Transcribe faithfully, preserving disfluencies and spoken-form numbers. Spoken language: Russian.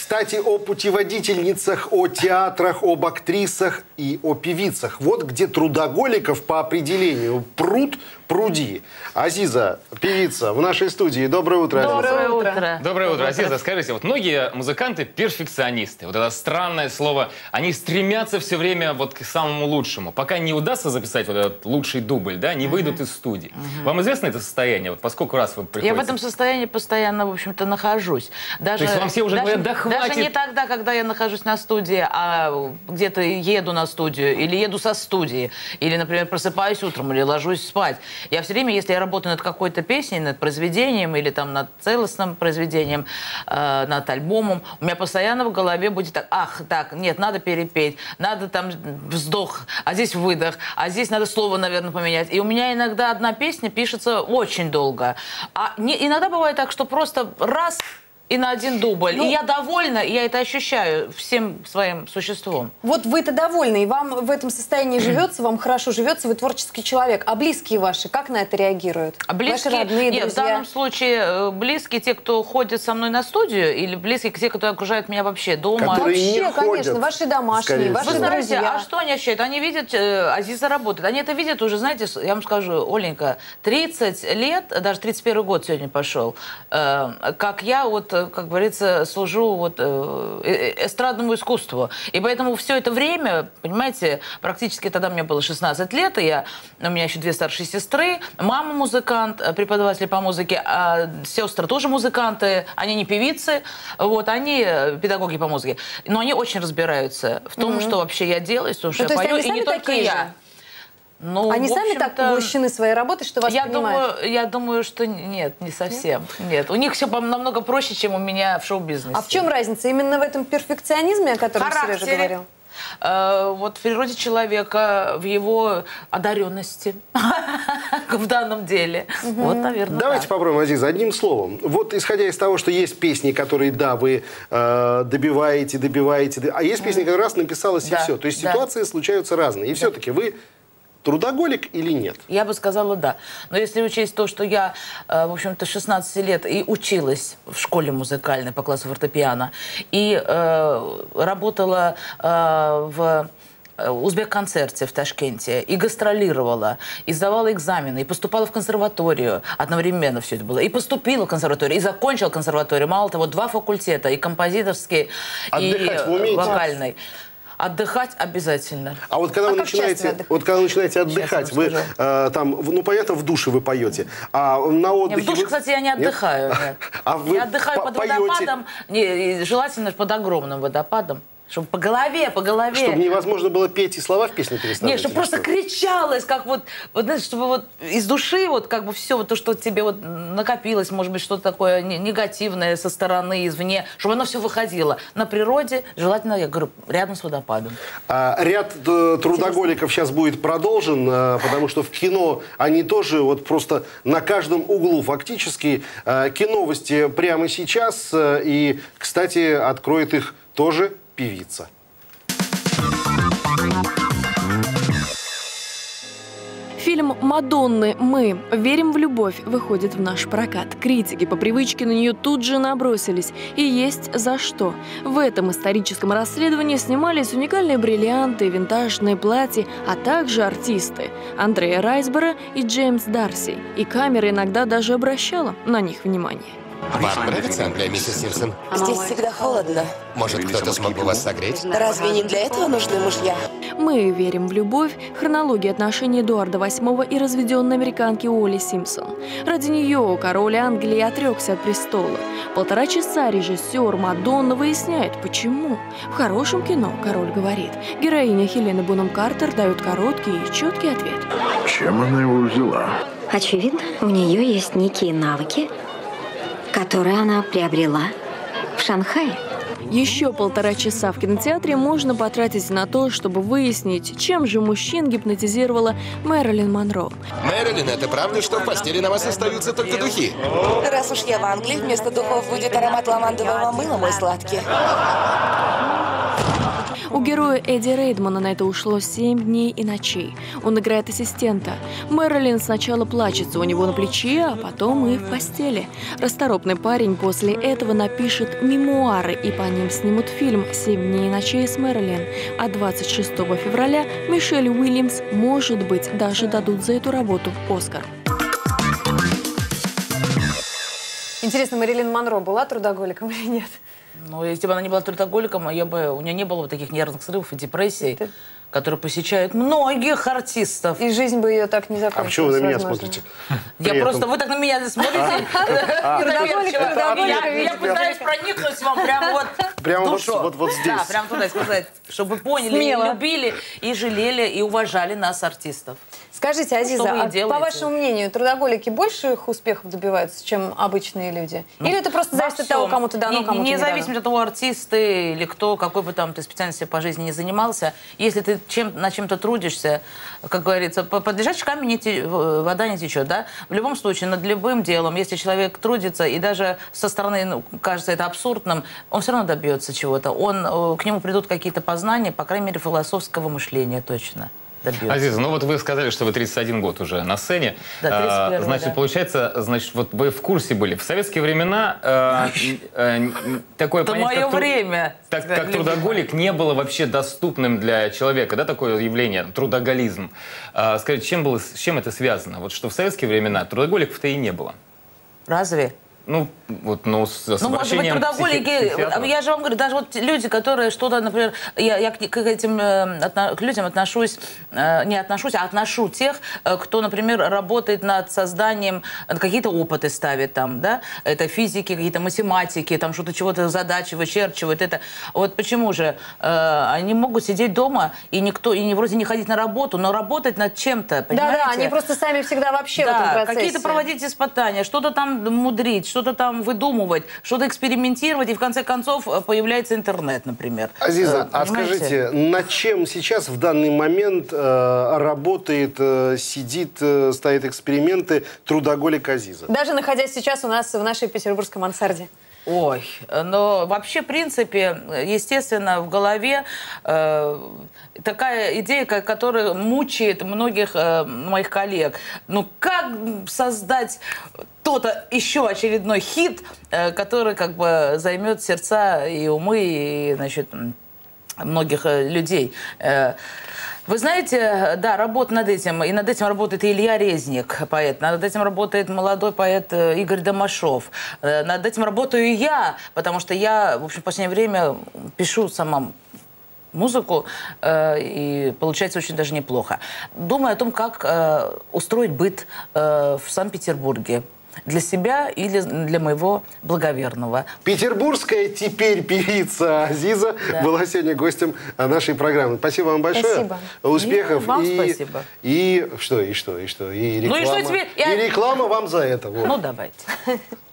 Кстати, о путеводительницах, о театрах, об актрисах и о певицах. Вот где трудоголиков по определению пруд, пруди. Азиза, певица, в нашей студии. Доброе утро, Азиза. Доброе утро. Доброе утро, Азиза. Скажите, вот многие музыканты перфекционисты. Вот это странное слово. Они стремятся все время вот к самому лучшему. Пока не удастся записать вот этот лучший дубль, да, не выйдут из студии. Вам известно это состояние? Вот поскольку раз вы приходите? Я в этом состоянии постоянно, в общем-то, нахожусь. Даже, То есть вам все уже даже, говорят, да хватит? Даже не тогда, когда я нахожусь на студии, а где-то еду на студию, или еду со студии, или, например, просыпаюсь утром, или ложусь спать. Я все время, если я работаю над какой-то песней, над произведением, или там над целостным произведением, э, над альбомом, у меня постоянно в голове будет так: ах, так, нет, надо перепеть, надо там вздох, а здесь выдох, а здесь надо слово, наверное, поменять. И у меня иногда одна песня пишется очень долго. А не, иногда бывает так, что просто раз и на один дубль. Ну, и я довольна, и я это ощущаю всем своим существом. Вот вы-то довольны, и вам в этом состоянии живется, вам хорошо живется, вы творческий человек. А близкие ваши, как на это реагируют? А близкие, ваши родные, нет, друзья? в данном случае близкие, те, кто ходит со мной на студию, или близкие, те, кто окружают меня вообще дома. Вообще, не конечно, ходят, ваши домашние, ваши Вы знаете, друзья. а что они ощущают? Они видят, э, Азиза работает. Они это видят уже, знаете, я вам скажу, Оленька, тридцать лет, даже тридцать первый год сегодня пошел, э, как я, вот, как говорится, служу вот, э, эстрадному искусству. И поэтому все это время, понимаете, практически тогда мне было шестнадцать лет, и я, у меня еще две старшие сестры, мама музыкант, преподаватель по музыке, а сестры тоже музыканты, они не певицы, вот, они педагоги по музыке. Но они очень разбираются в том, mm-hmm. что вообще я делаю, в том, что ну, я то пою, есть и не только я. Же? Ну, Они сами так поглощены своей работой, что вас я понимают? думаю, я думаю, что нет, не совсем. Нет? Нет. У них все намного проще, чем у меня в шоу-бизнесе. А в чем разница? Именно в этом перфекционизме, о котором Сережа говорил? Э, вот в природе человека, в его одаренности в данном деле. Угу. Вот, наверное, Давайте так. попробуем, Азиза, одним словом. Вот исходя из того, что есть песни, которые, да, вы э, добиваете, добиваете, а есть песни, которые раз написалась, да, и все. То есть да. ситуации случаются разные. И да. все-таки вы трудоголик или нет? Я бы сказала, да. Но если учесть то, что я, в общем-то, шестнадцать лет и училась в школе музыкальной по классу фортепиано, и э, работала э, в Узбек-концерте в Ташкенте, и гастролировала, и сдавала экзамены, и поступала в консерваторию. Одновременно все это было. И поступила в консерваторию, и закончила консерваторию. Мало того, два факультета, и композиторский, отдыхать и вокальный. Отдыхать обязательно. А вот когда, а вы, начинаете, вот когда вы начинаете отдыхать, вы э, там, ну, понятно, в душе вы поете, а на отдыхе... Нет, в душе, вы... кстати, я не отдыхаю. Нет? Нет. А вы я отдыхаю под поете... водопадом, не, желательно под огромным водопадом. Чтобы по голове, по голове. Чтобы невозможно было петь и слова в песню переставлять? Нет, чтобы просто что? кричалось, как вот, вот, знаешь, чтобы вот из души вот как бы все, вот то, что тебе вот накопилось, может быть, что-то такое негативное со стороны, извне, чтобы оно все выходило. На природе, желательно, я говорю, рядом с водопадом. А, ряд э, трудоголиков сейчас будет продолжен, э, потому что в кино они тоже вот просто на каждом углу фактически. Э, киновости прямо сейчас. Э, и, кстати, откроет их тоже певица. Фильм «Мадонны. Мы. Верим в любовь» выходит в наш прокат. Критики по привычке на нее тут же набросились. И есть за что. В этом историческом расследовании снимались уникальные бриллианты, винтажные платья, а также артисты Андреа Райсборо и Джеймс Дарси. И камера иногда даже обращала на них внимание. Вам нравится Англия, миссис Симпсон? Здесь всегда холодно. Может, кто-то смог бы вас согреть? Разве не для этого нужны мужья? «Мы верим в любовь» — хронология отношений Эдуарда восьмого и разведенной американки Уолли Симпсон. Ради нее король Англии отрекся от престола. Полтора часа режиссер Мадонна выясняет, почему. В хорошем кино король говорит. Героиня Хелена Бонем Картер дает короткий и четкий ответ. Чем она его взяла? Очевидно, у нее есть некие навыки, которые она приобрела в Шанхае. Еще полтора часа в кинотеатре можно потратить на то, чтобы выяснить, чем же мужчин гипнотизировала Мэрилин Монро. Мэрилин, это правда, что в постели на вас остаются только духи? Раз уж я в Англии, вместо духов будет аромат лавандового мыла, мой сладкий. У героя Эдди Рейдмана на это ушло семь дней и ночей. Он играет ассистента. Мэрилин сначала плачется у него на плече, а потом и в постели. Расторопный парень после этого напишет мемуары, и по ним снимут фильм «Семь дней и ночей с Мэрилин». А двадцать шестого февраля Мишель Уильямс, может быть, даже дадут за эту работу «Оскар». Интересно, Мэрилин Монро была трудоголиком или нет? Ну, если бы она не была трудоголиком, я бы, у нее не было бы таких нервных срывов и депрессий, Это... которые посещают многих артистов. И жизнь бы ее так не закончилась. А почему вы на меня возможно. смотрите? Я При просто, этом... вы так на меня смотрите. Я пытаюсь проникнуть вам прямо вот Прямо в душу. вот, вот, вот здесь. Да, прямо туда сказать, чтобы вы поняли, и любили, и жалели, и уважали нас, артистов. Скажите, Азиза, ну, а по вашему мнению, трудоголики больших успехов добиваются, чем обычные люди? Ну, или это просто зависит от того, кому-то дано, кому-то не Независимо от того, артист ты или кто, какой бы там ты специальностью по жизни не занимался, если ты чем, над чем-то трудишься, как говорится, под лежачий камень не те, вода не течет, да? В любом случае, над любым делом, если человек трудится, и даже со стороны, ну, кажется это абсурдным, он все равно добьется чего-то. Он, к нему придут какие-то познания, по крайней мере, философского мышления точно. Добьется. Азиза, ну вот вы сказали, что вы тридцать один год уже на сцене. Да, тридцать первый, значит, да. получается, значит, вот вы в курсе были. В советские времена э, э, такое Это понятие, мое как, время. так, как трудоголик не было вообще доступным для человека, да, такое явление, трудоголизм. Э, скажите, чем было, с чем это связано? Вот что в советские времена трудоголиков-то и не было. Разве? Ну, вот, ну, с, с ну, может быть, трудоголики, я же вам говорю, даже вот люди, которые что-то, например, я, я к, к этим э, к людям отношусь, э, не отношусь, а отношу тех, э, кто, например, работает над созданием, какие-то опыты ставит там, да, это физики, какие-то математики, там что-то, чего-то задачи вычерчивает, это. Вот почему же э, они могут сидеть дома, и никто, и вроде не ходить на работу, но работать над чем-то, понимаете? Да-да, они просто сами всегда вообще да, в этом процессе. Какие-то проводить испытания, что-то там мудрить, что-то там выдумывать, что-то экспериментировать, и в конце концов появляется интернет, например. Азиза, э, а скажите, над чем сейчас в данный момент э, работает, э, сидит, э, ставит эксперименты трудоголик Азиза? Даже находясь сейчас у нас в нашей петербургской мансарде. Ой, но вообще, в принципе, естественно, в голове э, такая идея, которая мучает многих э, моих коллег. Ну, как создать кто-то еще очередной хит, э, который как бы займет сердца и умы, и, значит, многих э, людей. Э, Вы знаете, да, работа над этим, и над этим работает и Илья Резник, поэт, над этим работает молодой поэт Игорь Домашов, над этим работаю и я, потому что я, в общем, в последнее время пишу сама музыку, э, и получается очень даже неплохо. Думаю о том, как э, устроить быт э, в Санкт-Петербурге. Для себя или для моего благоверного. Петербургская теперь певица Азиза да. была сегодня гостем нашей программы. Спасибо вам большое. Спасибо. Успехов. И вам и, спасибо. И что, и что, и что? И реклама. Ну и что теперь? И реклама вам за это. Вот. Ну давайте.